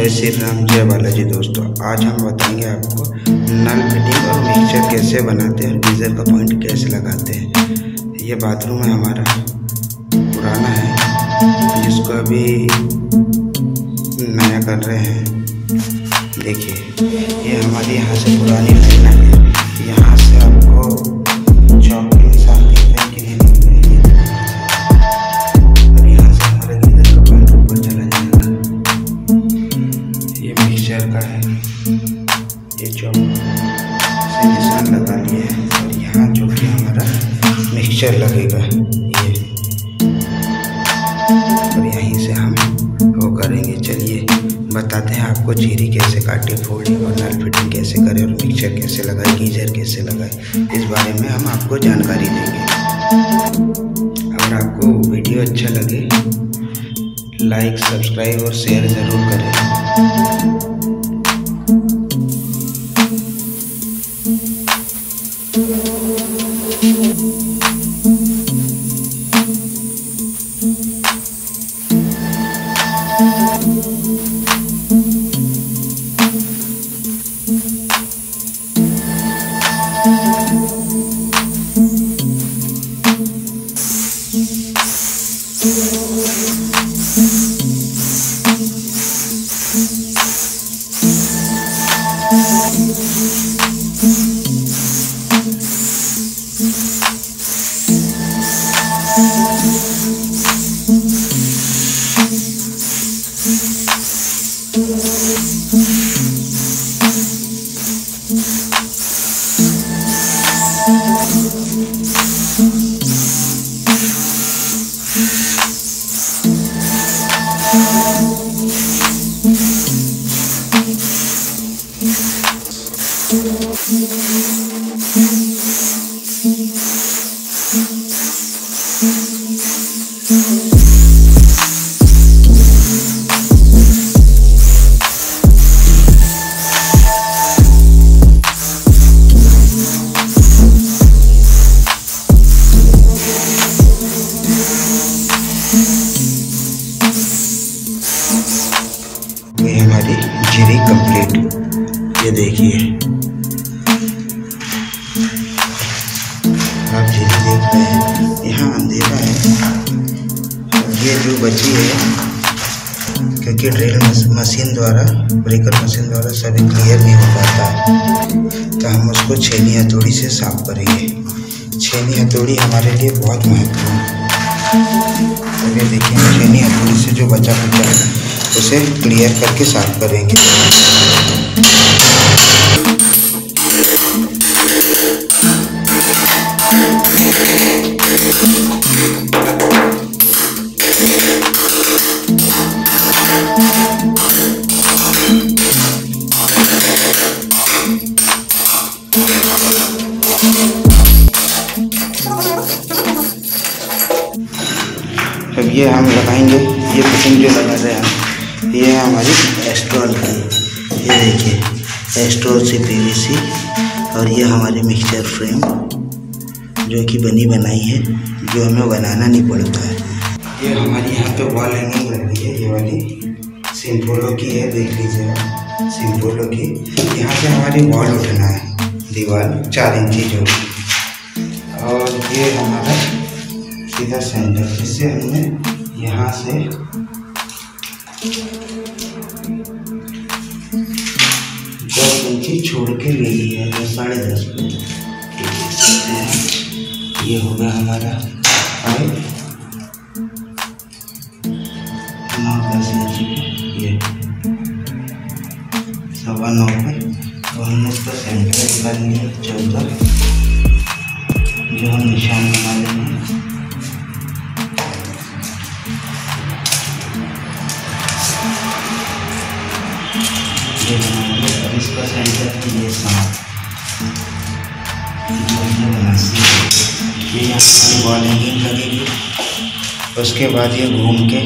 जय श्री राम, जय बालाजी। दोस्तों आज हम बताएंगे आपको नल फिटिंग और मिक्सचर कैसे बनाते हैं, गीज़र का पॉइंट कैसे लगाते हैं। ये बाथरूम है हमारा, पुराना है जिसको अभी नया कर रहे हैं। देखिए ये हमारी यहाँ से पुरानी लाइन है, यहाँ से आपको चौक के निशान दिख रहे हैं कि नहीं दिख रहे हैं। और यहाँ से हमारा गीज़र का पॉइंट ऊपर चला जाएगा। ये मिक्सचर का है, ये चौक से निशान लगा लिए हैं और यहाँ जो कि हमारा मिक्सचर लगेगा ये, और यहीं से हम वो करेंगे। चलिए बताते हैं आपको चीरी कैसे काटे, फोल्डिंग और नल फिटिंग कैसे करें और मिक्सचर कैसे लगाए, गीज़र कैसे लगाए, इस बारे में हम आपको जानकारी देंगे। अगर आपको वीडियो अच्छा लगे लाइक, सब्सक्राइब और शेयर ज़रूर करें। ये हमारी जीरी कंप्लीट, ये देखिए आप जीरी देख रहे हैं। यहाँ अंधेरा है, ये जो बची है क्योंकि ड्रिल मशीन द्वारा, ब्रेकर मशीन द्वारा सभी क्लियर नहीं हो पाता है, तो हम उसको छेनी हथौड़ी से साफ करेंगे। छेनी हथौड़ी हमारे लिए बहुत महत्वपूर्ण है। तो ये देखिए छेनी हथौड़ी से जो बचा कुचा है उसे क्लियर करके साफ करेंगे। अब ये हम लगाएंगे, ये फिटिंग जो लगा रहे हैं ये है हमारी एस्ट्रोल की, ये देखिए एस्ट्रोल से पीवीसी, और ये हमारी मिक्सचर फ्रेम जो कि बनी बनाई है, जो हमें बनाना नहीं पड़ता है। ये हमारी यहाँ पे वॉल हैंगिंग लग रही है, ये वाली सिंपोलो की है, देख लीजिएगा सिंपोलो की। यहाँ से हमारी वॉल उठना है, दीवार 4 इंची जो, और ये हमारा सीधा सेंटर, जिससे हमने यहाँ से 10 इंची छोड़ के ले ली है, 10.5 फुट। ये होगा हमारा 9-10 इंची पे, ये 9.25 पे, तो हमने इसका सेंटर निकाल लिया 14, जो हम निशान बना लेते हैं। और इसका सेंटर ये 7 ये यहाँ हमारी वॉल हैंगिंग लगेगी। उसके बाद ये घूम के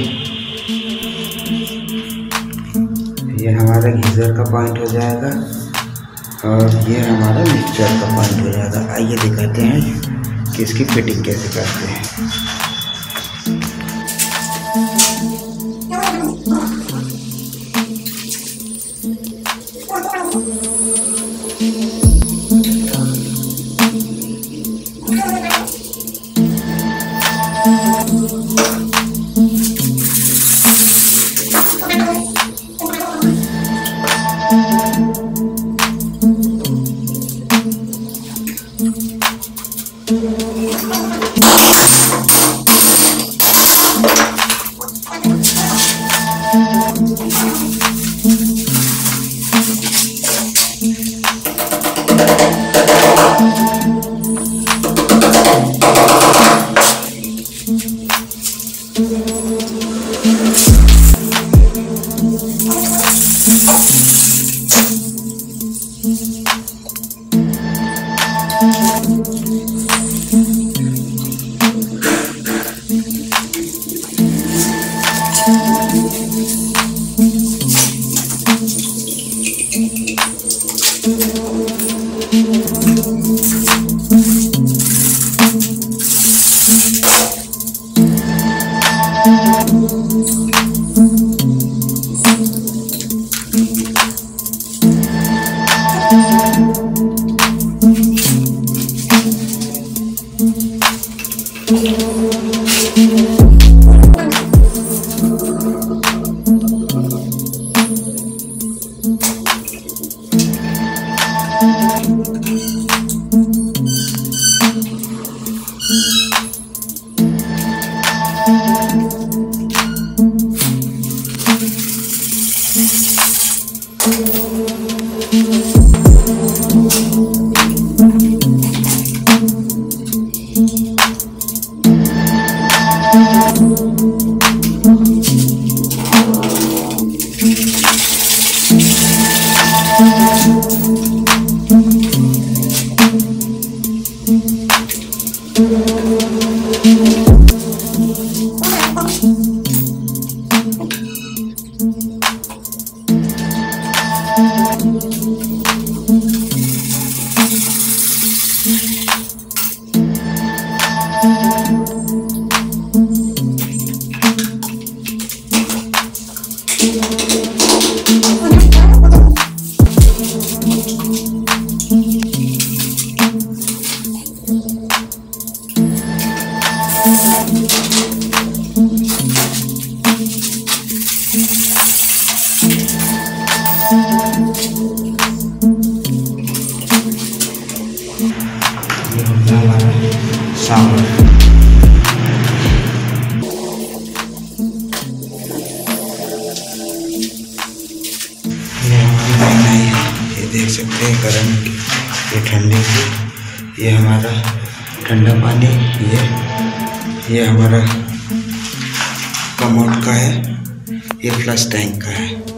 ये हमारा गीज़र का पॉइंट हो जाएगा और ये हमारा मिक्सचर का पॉइंट हो जाएगा। आइए दिखाते हैं कि इसकी फिटिंग कैसे करते हैं। देख सकते हैं गर्म की, ये ठंडे की, ये हमारा ठंडा पानी, ये हमारा कमोड का है, ये फ्लश टैंक का है।